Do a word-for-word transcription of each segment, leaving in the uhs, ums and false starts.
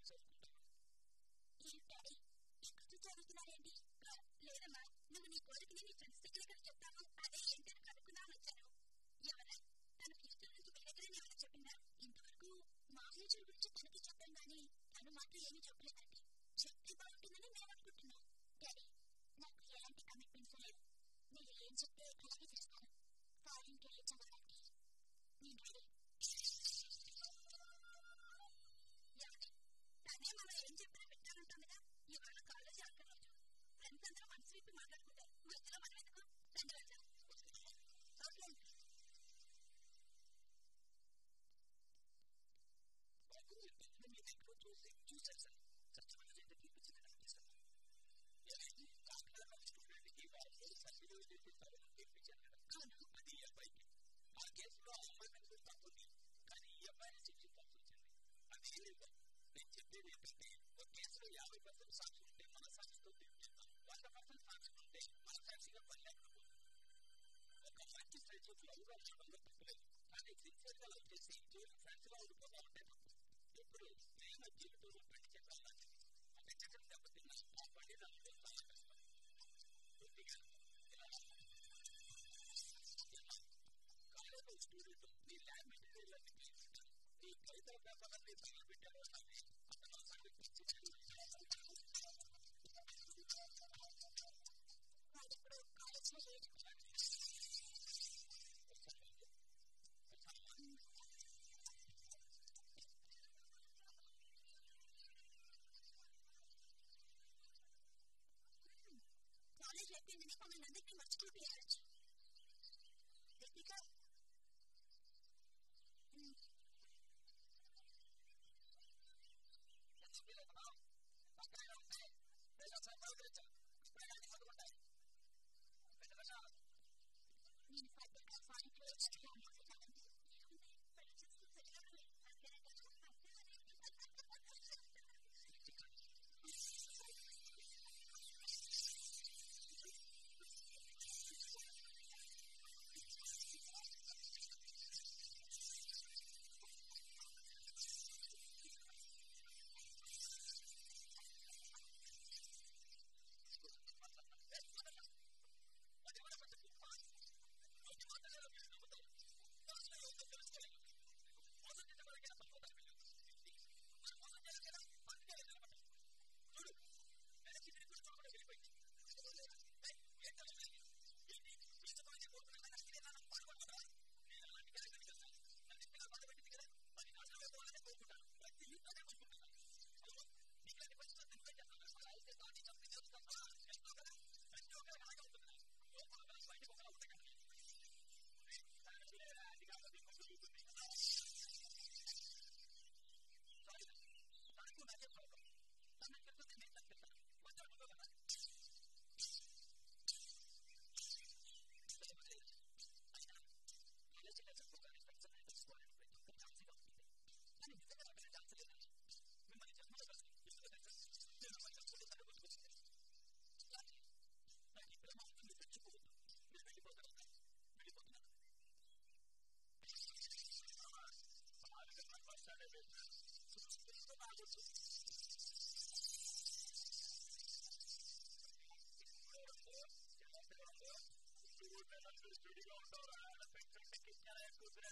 చదువుకుంటాను. డాడీ ఎక్కడ చదువుతున్నారేంటి? లేదమ్మా, నువ్వు నీ కోరికని నీ ఫ్రెండ్స్ దగ్గర ఇక్కడ చెప్తాను, అదే ఏంటని కనుక్కుందామని వచ్చాను. ఎవరా? తన ఫ్యూచర్ నుంచి మీ దగ్గర ఏమైనా చెప్పిందా? ఇంతవరకు మా ఫ్యూచర్ గురించి తనకి చెప్పాం కానీ తను మాత్రం ఏమీ చెప్పలేదండి. చెప్తే బాగుంటుందని మేము అనుకుంటున్నాం. డాడీ నాకు ఎలాంటి కమిట్మెంట్స్ లేవు. మీరు ఏం చెప్తే అలాగే చేస్తాను. ఫారిన్కి వెళ్ళి చదవడానికి నేను రెడీ. ఏమండి, తనే మనం ఏం చెప్పినా వింటానంటుందిగా. ఇవాళ కాలేజీ ఆఖరి రోజు. ఫ్రెండ్స్ అందరూ మనసు విప్పి మాట్లాడుకుంటారు. మధ్యలో మనం ఎందుకు? రండి వెళ్దాం. ఓకే బాబు, చూసి చూసాను సార్. చచ్చిపోయిన ఎంత చూపించింది అనిపిస్తాను. స్టూడెంట్కి వాళ్ళు సర్టిఫికేట్ చేపిస్తారని తెప్పించాను కదా. అది ఈ అబ్బాయికి. ఆ కేసులో ఆ అమ్మాయి మీద తప్పుంది, కానీ ఈ అబ్బాయిని శిక్షించాల్సి వచ్చింది. అది ఏం లేదు. నేను చెప్పేది ఏంటంటే, ఒక కేసులో యాభై పర్సెంట్ సాక్షులు ఉంటే మన సాక్షితో తెప్పిస్తాం, వంద పర్సెంట్ సాక్షులు ఉంటే మన సాక్షిగా పని లేకపోతుంది. ఒక మంచి ఫ్రెండ్స్ లవ్ గా ఉండడంలో తప్పలేదు, కానీ సిన్సియర్ గా లవ్ చేసి జీవితం ఫ్రెండ్స్ గా ఉండిపోతా ఉంటే ఎప్పుడు ప్రేమ జీవితంలో పండి చెప్పాలంటే ఒక చక్రం దెబ్బతిన్నా ఆ పండి దానిలో చాలా కష్టం. కొద్దిగా కాలేజీ స్టూడెంట్ నీ ల్యాబ్ మెటీరియల్ అన్ని తీసుకుంటాను, నీ కవితల పేపర్ అన్ని తగలు పెట్టారు అన్నది అతను సంగతి. ఇప్పుడు కాలేజీలో లేదు. కాలేజ్ అయిపోయిందని మమ్మల్ని అందరికీ మర్చిపోయారచ్చు. నేను సరిగ్గా ఫారిన్లో చదివాను. ఏముంది పెళ్లి చేసుకుని సరిగ్గా అంతేనే కదా. స్టడీగా ఉంటారా పెంచండి ఎక్కువ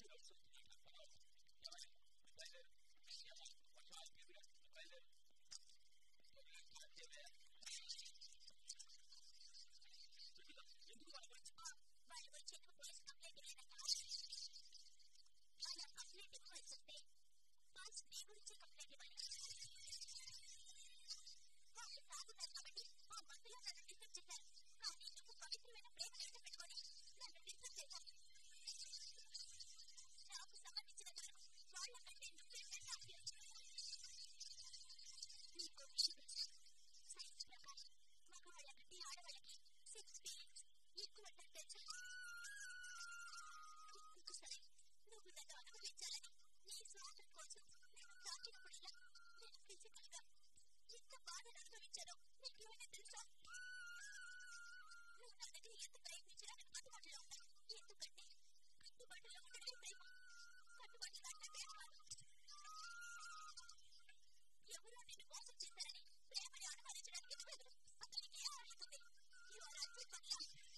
కలిసి కలిసి వచ్చినట్లు పర్వాలేదు ఎవరైనా బయలుదేరు ఎలా వర్షాలు గిరిగా బయలుదేరు ఎందుకు బాధపడుతుంది వాళ్ళు వచ్చేందుకు పోలీస్ కంప్లైంట్ ఇవ్వలేదట అలా కంప్లైంట్ ఇవ్వాల్సి వస్తే ఫస్ట్ నీ గురించి కంప్లైంట్ ఇవ్వాలి వాళ్ళు తాగుతారు కాబట్టి ఆ మందులో నన్ను డిస్టర్బ్ చేశారు కానీ నువ్వు పవిత్రమైన ప్రేమ ఎదుట పెట్టుకొని నన్ను డిస్టర్బ్ చేశావు నాకు సంబంధించిన వరకు వాళ్ళ కంటే నువ్వే పెద్ద నీకు విషయం సైన్స్ ప్రకారం మగవాళ్ళ కంటే ఆడవాళ్ళకి సెక్స్ ఫీలింగ్స్ ఎక్కువ తెలుసా ఇంకొకసారి నువ్వు నన్ను అనుభవించాలని నీ స్వార్థం కోసం నేను తాకినప్పుడల్లా నేను ఫిజికల్ గా ఎంత బాధను అనుభవించానో నీకేమైనా తెలుసా నువ్వు నా దగ్గర ఎంత ప్రయత్నించినా నాకు కట్టుబాటులో ఉంటావు ఎందుకంటే కట్టుబాటులో ఉండడమే ప్రేమ కట్టుబాటులో అంటే ప్రేమ కాదు ఎవరో నిన్ను మోసం చేశారని ప్రేమని అనుమానించడానికి ఎదుగుదు అతనికి ఏం అడుగుతుంది ఇవాళ అర్థం పట్ల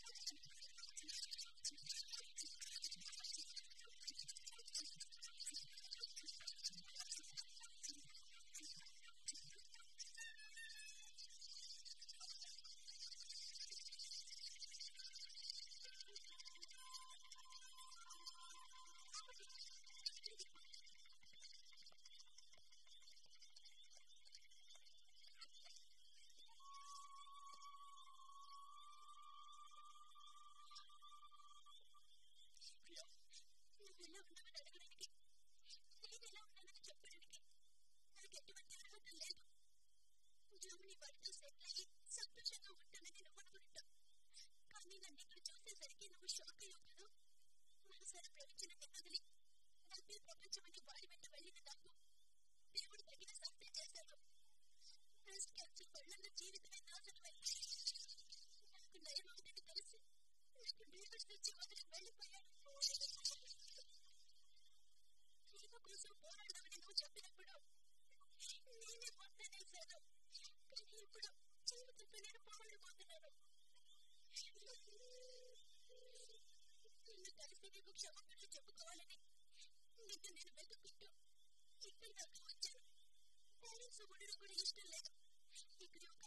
నువ్వెలా ఉన్నావని అడగడానికి నేను ఎలా ఉన్నానని చెప్పడానికి నాకు ఎటువంటి అర్హత లేదు జర్మనీ వాడితో సెటిల్ అయ్యి సంతోషంగా ఉంటానని నువ్వు అనుకుంటావు కానీ నన్ను ఇక్కడ చూసేసరికి నువ్వు షాక్ అయ్యావు కదా మనసారా ప్రవచించిన నిన్నదిలి డబ్బే ప్రపంచమని వాడి వెంట వెళ్ళిన నాకు దేవుడు తగిన శాస్త్రం చేశాడు బ్రెస్ట్ క్యాన్సర్ వల్ల జీవితమే నాశనమైంది నాకు నయం అవునని తెలిసి నాకు లీవర్స్ నుంచి వదిలి వెళ్ళిపోయాడు ప్రేమ కోసం పోరాడమని నువ్వు చెప్పినప్పుడు నేనే వద్దనేసాను కానీ ఇప్పుడు జీవితంతో నేను పోరాడిపోతున్నాను నిన్ను కలిసి నీకు క్షమాపణలు చెప్పుకోవాలని నిన్ను నేను వెతుక్కుంటూ ఇక్కడ దాకా వచ్చాను పేరెంట్స్ ఉండడం కూడా ఇష్టం లేదు ఇక్కడ ఒక